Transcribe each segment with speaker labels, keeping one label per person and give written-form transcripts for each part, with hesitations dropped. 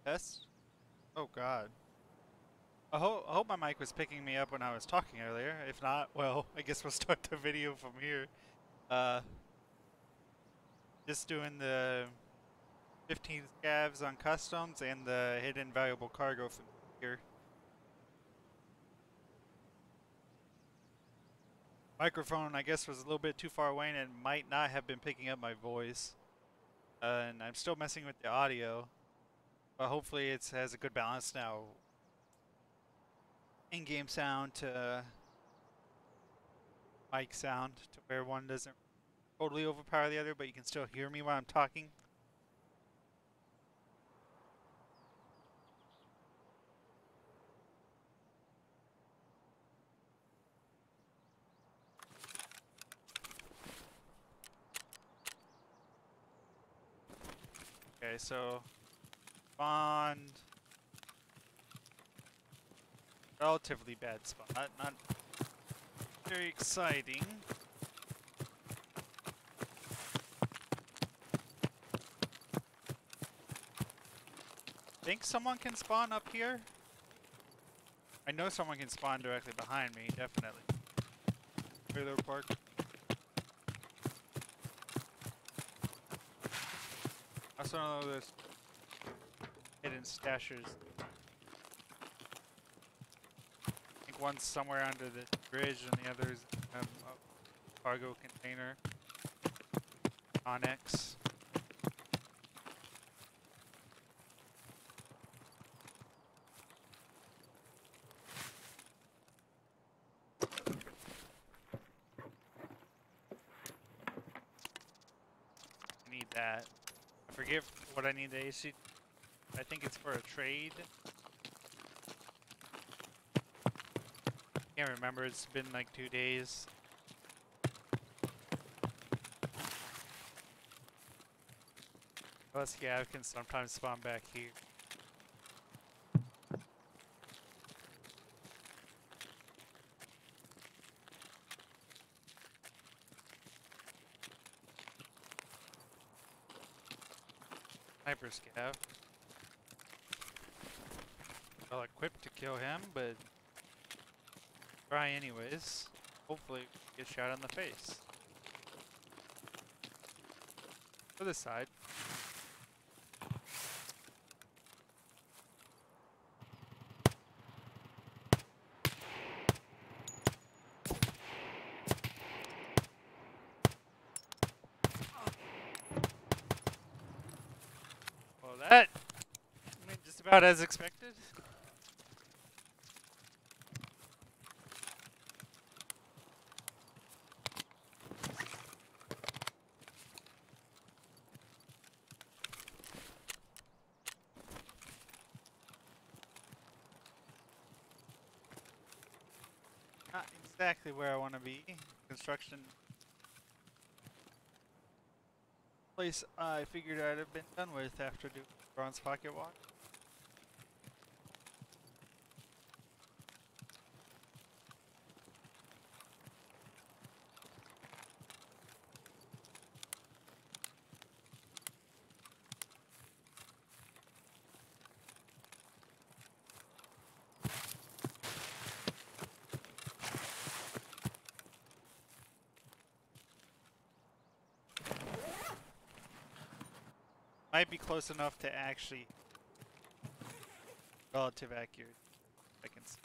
Speaker 1: Test? Oh god. I hope my mic was picking me up when I was talking earlier. If not, well, I guess we'll start the video from here. Uh, just doing the 15 scavs on customs and the hidden valuable cargo from here. Microphone, I guess, was a little bit too far away and it might not have been picking up my voice. And I'm still messing with the audio, but hopefully it has a good balance now. In-game sound to mic sound to where one doesn't totally overpower the other, but you can still hear me while I'm talking. Okay, so spawned relatively bad spot, not very exciting. Think someone can spawn up here? I know someone can spawn directly behind me, definitely. Trailer park. I also know there's hidden stashers. I think one's somewhere under the bridge and the other's a cargo container. Onyx. I need that. I forget what I need the AC. I think it's for a trade. Can't remember, it's been like 2 days. Plus, yeah, I can sometimes spawn back here. Sniper scav. Well equipped to kill him, but try anyways. Hopefully get shot in the face. To the side. Well, that went just about as expected. Not exactly where I want to be. Construction place I figured I'd have been done with after doing Bronze Pocket Walk. Might be close enough to actually relative accurate. I can see.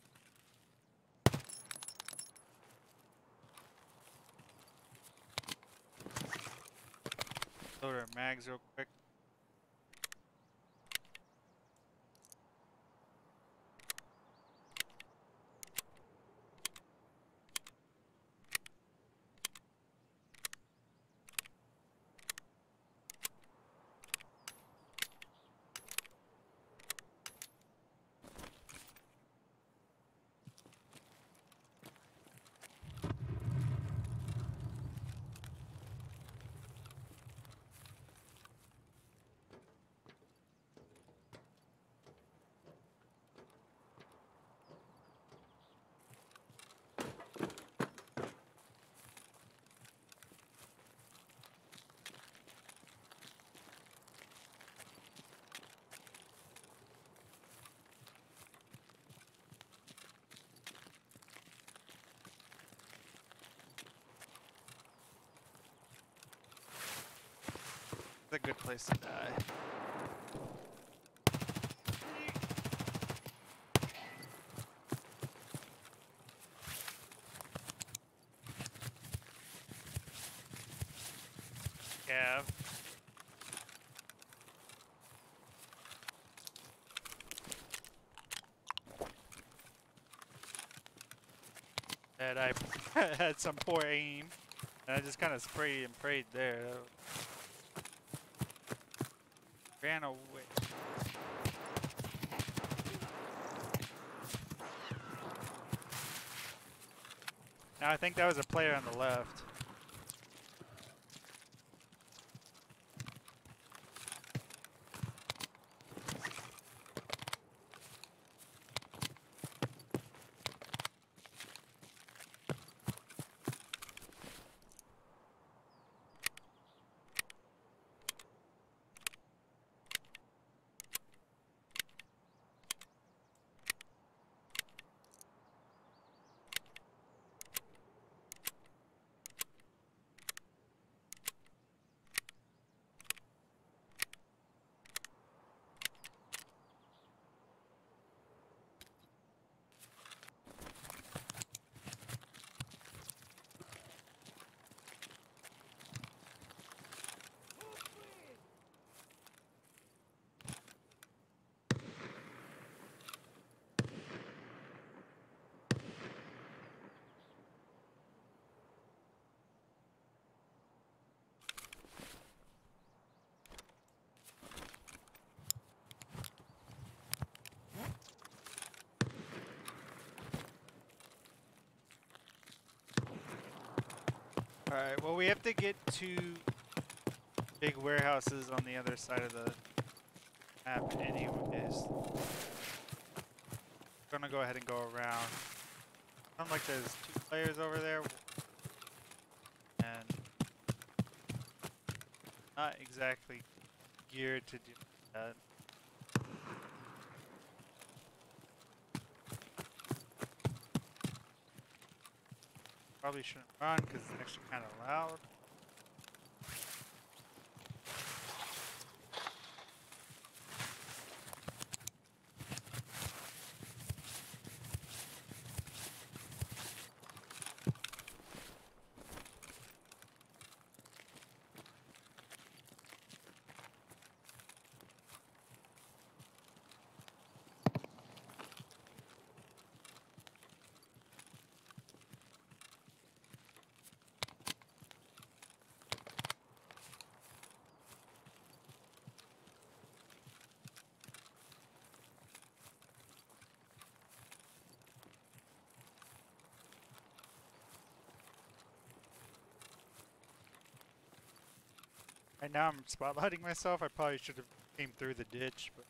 Speaker 1: Load our mags real quick. good place to die. Yeah. And I had some poor aim, and I just kind of sprayed and prayed there. Ran away. Now I think that was a player on the left. Alright, well we have to get to big warehouses on the other side of the map anyways. Gonna go ahead and go around. Sounds like there's 2 players over there. And not exactly geared to do that. Probably shouldn't run because it's actually kind of loud. Right now I'm spotlighting myself. I probably should have came through the ditch, but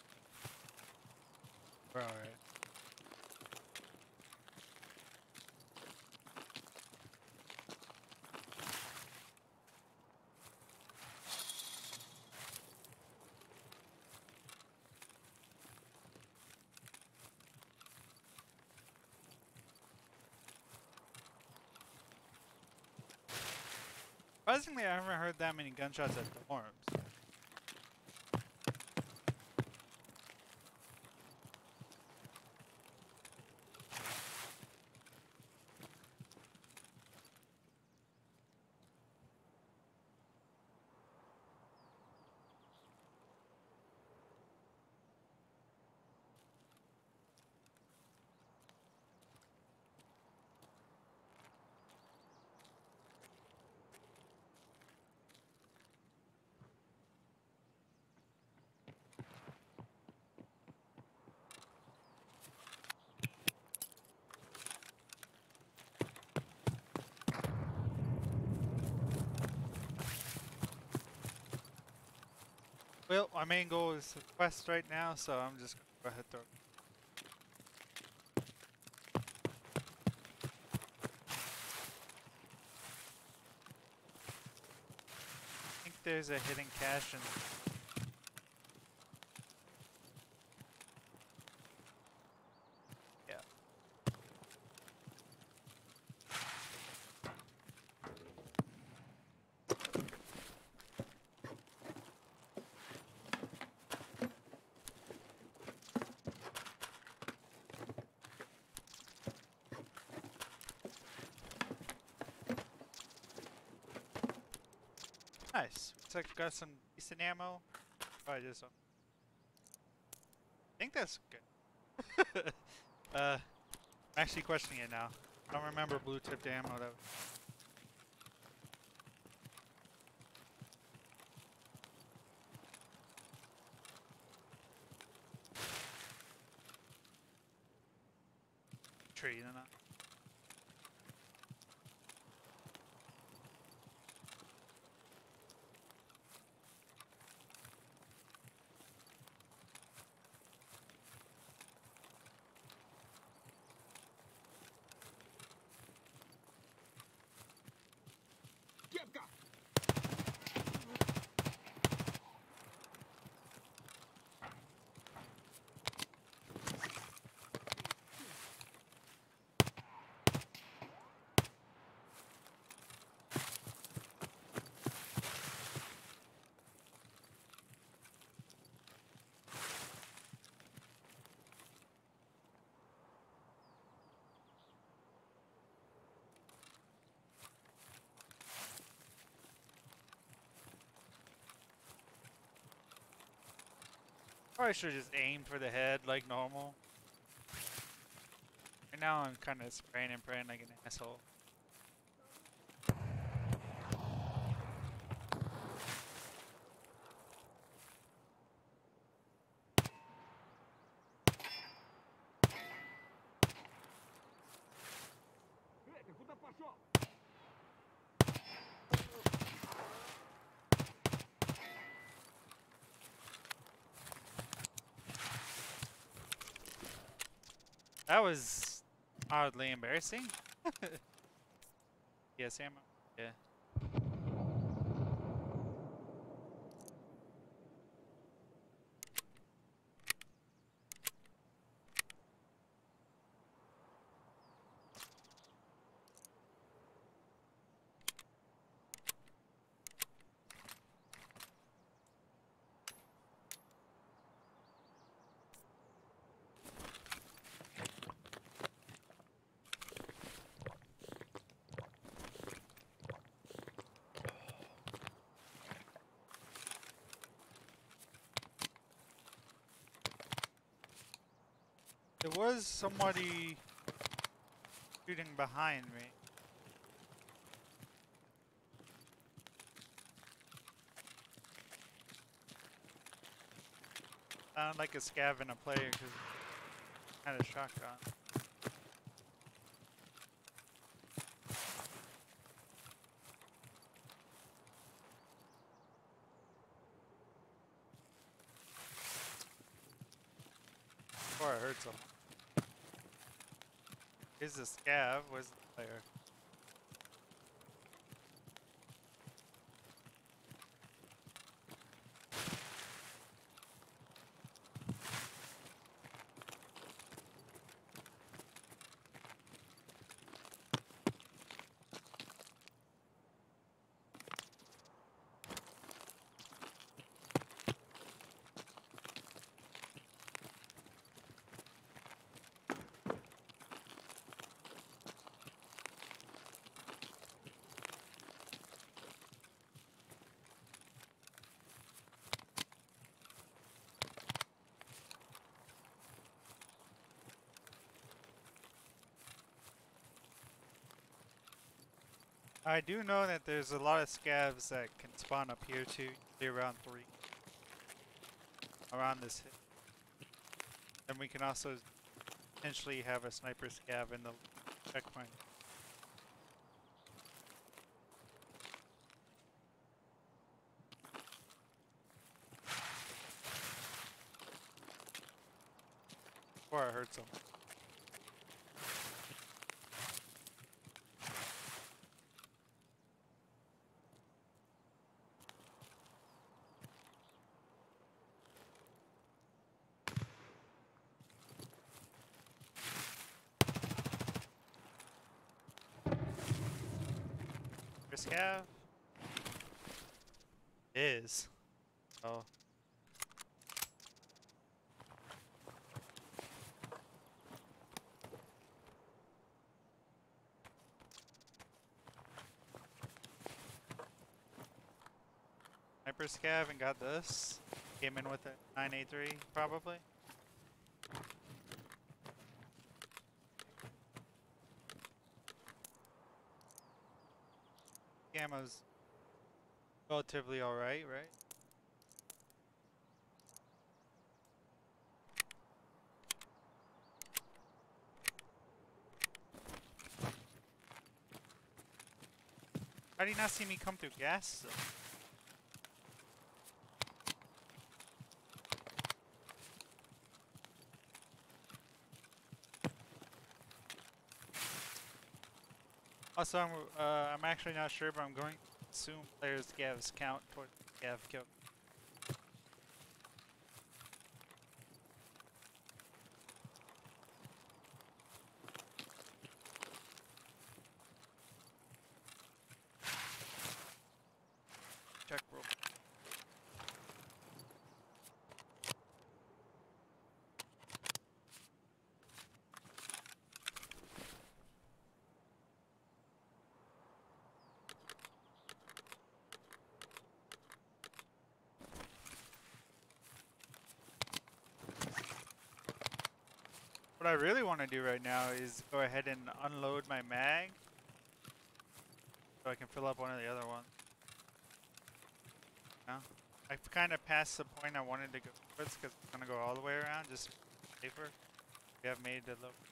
Speaker 1: we're alright. Surprisingly, I haven't heard that many gunshots at dorms. Well, my main goal is the quest right now, so I'm just gonna go ahead through. I think there's a hidden cache in. Yeah. Nice. Looks like we got some decent ammo. Oh, I just don't think that's good. I'm actually questioning it now. I don't remember blue tipped ammo though. Tree, you know. Probably should just aim for the head like normal. Right now I'm kind of spraying and praying like an asshole. That was oddly embarrassing. Yes, ammo. Yeah. There was somebody shooting behind me. Sounded like a scav in a player because had a shotgun. Before I heard someone. Here's the scav, where's the player? I do know that there's a lot of scavs that can spawn up here too, around 3. Around this hit. And we can also potentially have a sniper scav in the checkpoint. Before I heard someone. Scav is. Oh. for scav and got this. Came in with a 983 probably. Ammo's relatively alright, right? How do you not see me come through gas? Also, I'm actually not sure, but I'm going to assume players' scavs count toward scav kill. Check roll. What I really want to do right now is go ahead and unload my mag so I can fill up one of the other ones. No? I've kind of passed the point I wanted to go towards because I'm going to go all the way around just safer. We have made the low.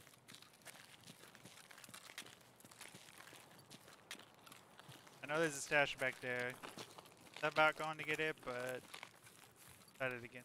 Speaker 1: I know there's a stash back there. I'm about going to get it, but decided again.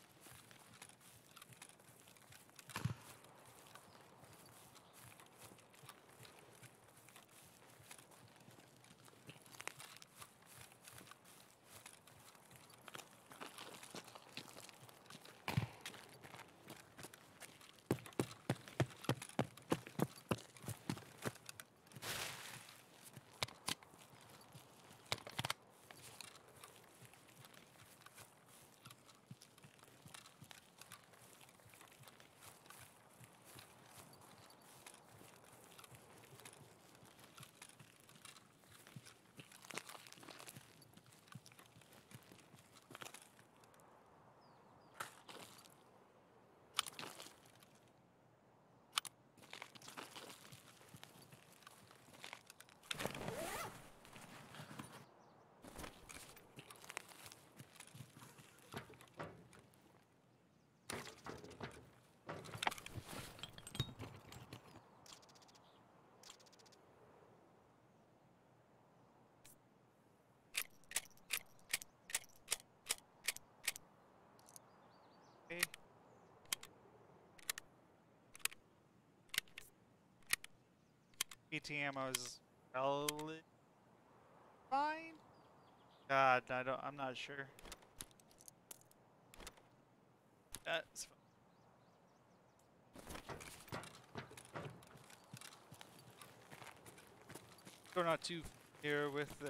Speaker 1: Okay. PT ammo is relatively fine. God, I'm not sure. That's fine. Go not too here with the.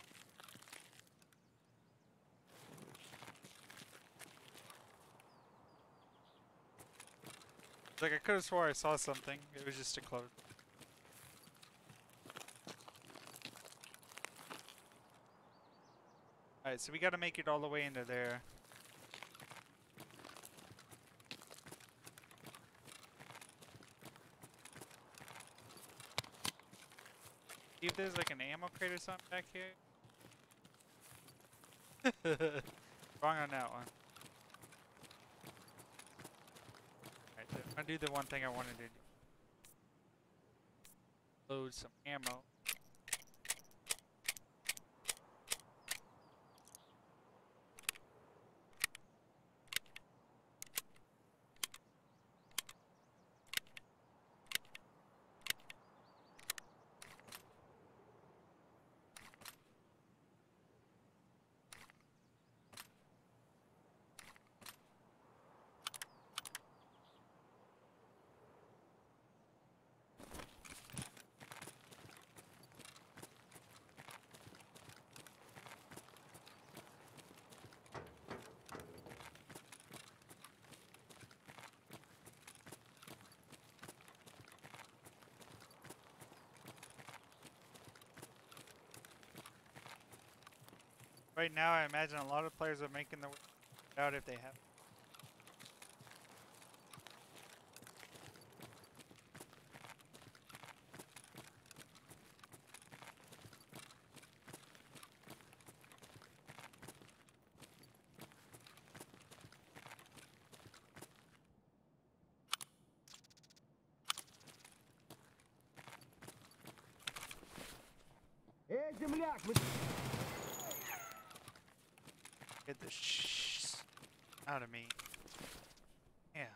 Speaker 1: Like I could have swore I saw something. It was just a close. Alright, so we gotta make it all the way into there. See if there's like an ammo crate or something back here. Wrong on that one. Alright, so I'm gonna do the one thing I wanted to do. Load some ammo. Right now, I imagine a lot of players are making their way out if they have. Get the out of me. Yeah.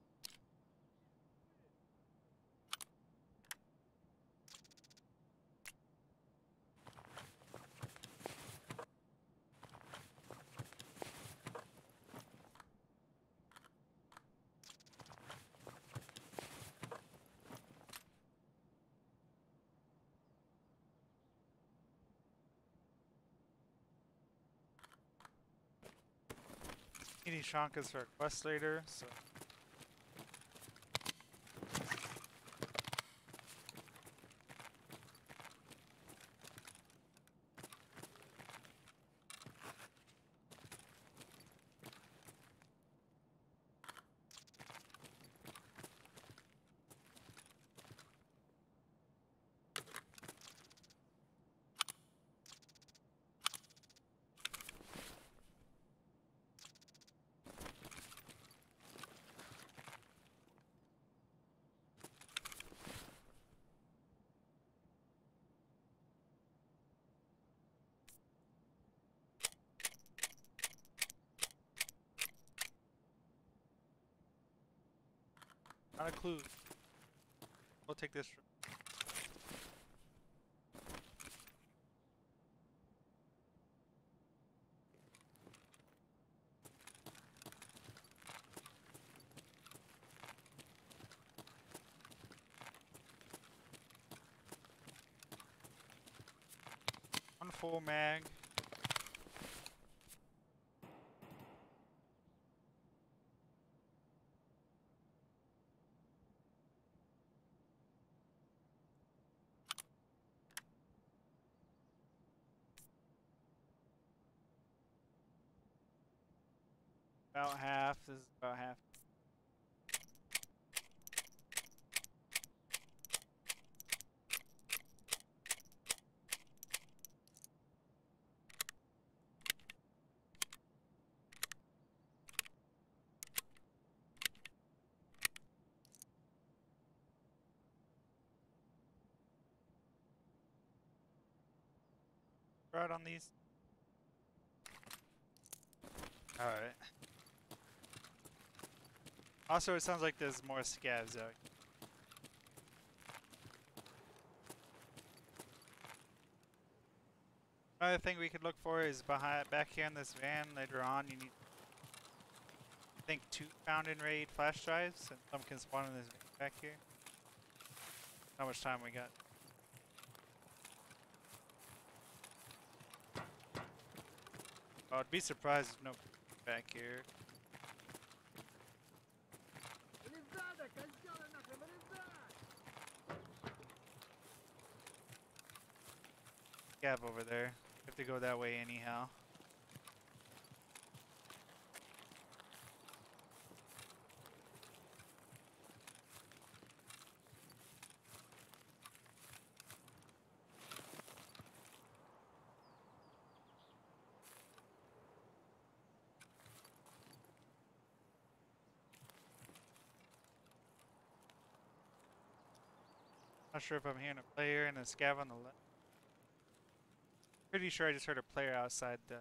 Speaker 1: Need Shankas for a quest later, so. Not a clue. We'll take this. One full mag. About half. This is about half. Right on these. Alright. Also, it sounds like there's more scavs out. Another thing we could look for is back here in this van later on. You need, I think, 2 found in raid flash drives, and some can spawn in this van back here. How much time we got? Oh, I'd be surprised if no back here. Scav over there. Have to go that way anyhow. Not sure if I'm hearing a player and a scav on the left. Pretty sure I just heard a player outside the.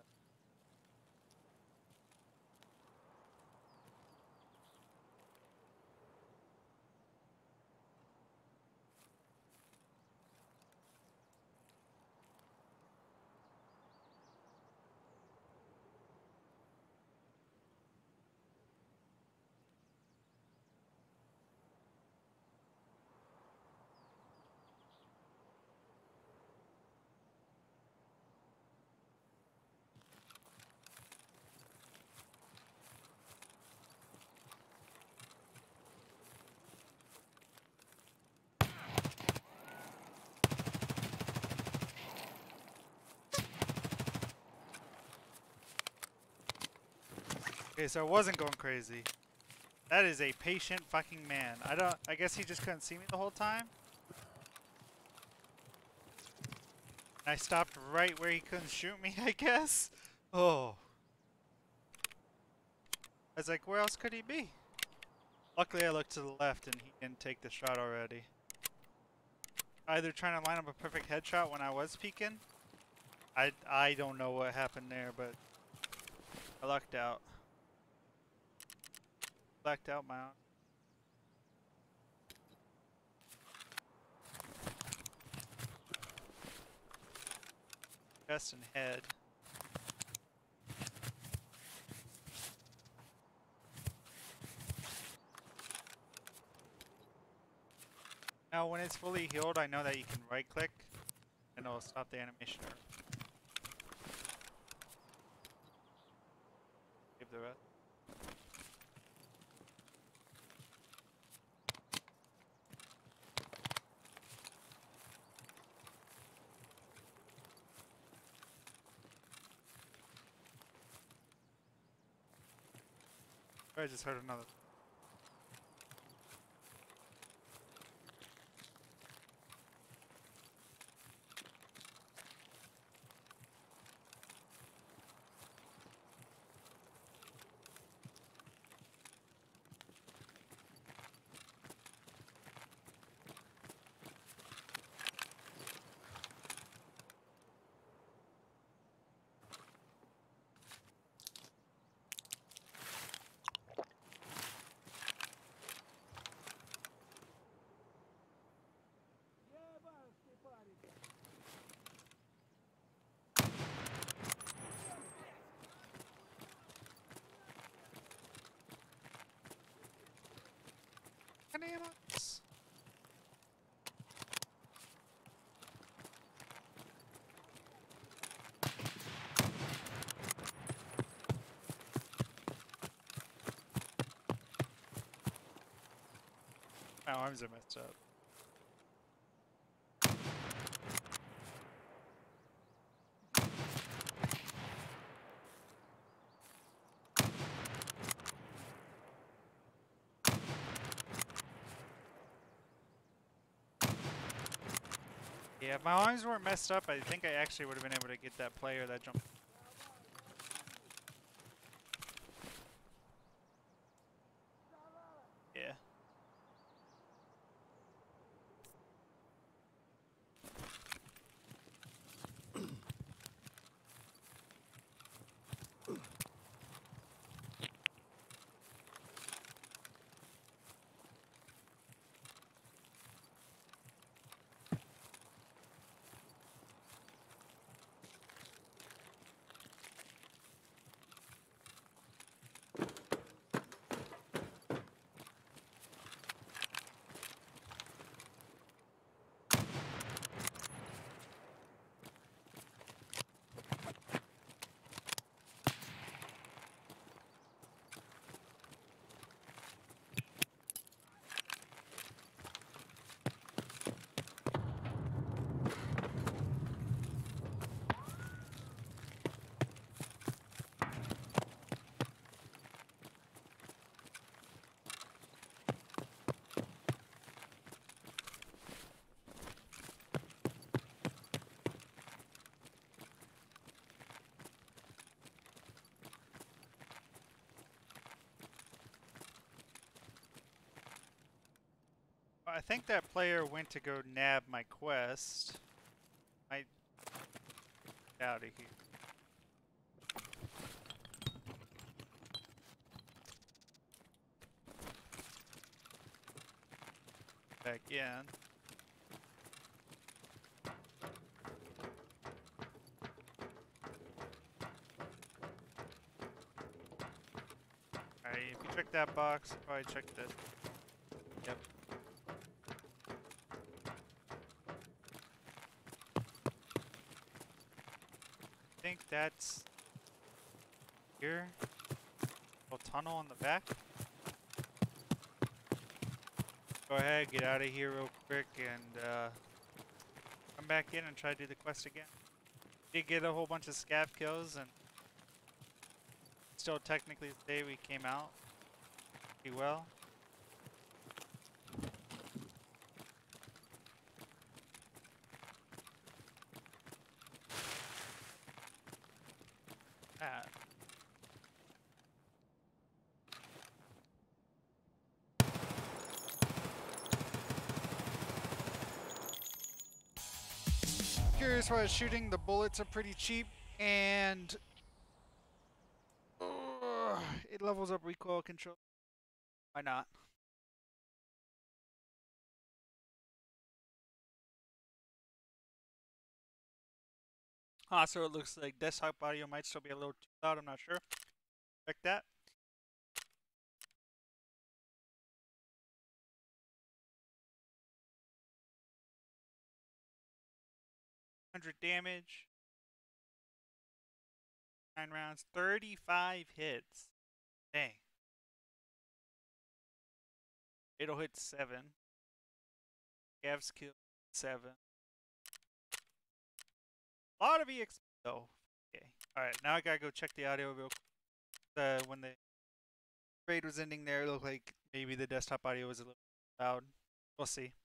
Speaker 1: Okay, so it wasn't going crazy. That is a patient fucking man. I guess he just couldn't see me the whole time. I stopped right where he couldn't shoot me, I guess. Oh. I was like, where else could he be? Luckily I looked to the left and he didn't take the shot already. Either trying to line up a perfect headshot when I was peeking. I don't know what happened there, but I lucked out. Blacked out my own. Chest and head. Now when it's fully healed, I know that you can right click and it'll stop the animation. Give the rest. I just heard another. Bananas. My arms are messed up. Yeah, if my arms weren't messed up, I think I actually would have been able to get that player that jumped. Yeah. I think that player went to go nab my quest. I out of here. Back in. Alright, if you check that box, probably check this. Yep. I think that's here. Little tunnel on the back. Go ahead, get out of here real quick, and come back in and try to do the quest again. Did get a whole bunch of scav kills, and still technically say we came out pretty well. Ah. Curious why I was shooting. The bullets are pretty cheap, and it levels up recoil control. Why not? So it looks like desktop audio might still be a little too loud. I'm not sure. Check that. 100 damage. 9 rounds. 35 hits. Dang. It'll hit 7. Gav's kill 7. A lot of EXP though. Okay. Alright, now I gotta go check the audio real quick. When the raid was ending there, it looked like maybe the desktop audio was a little loud. We'll see.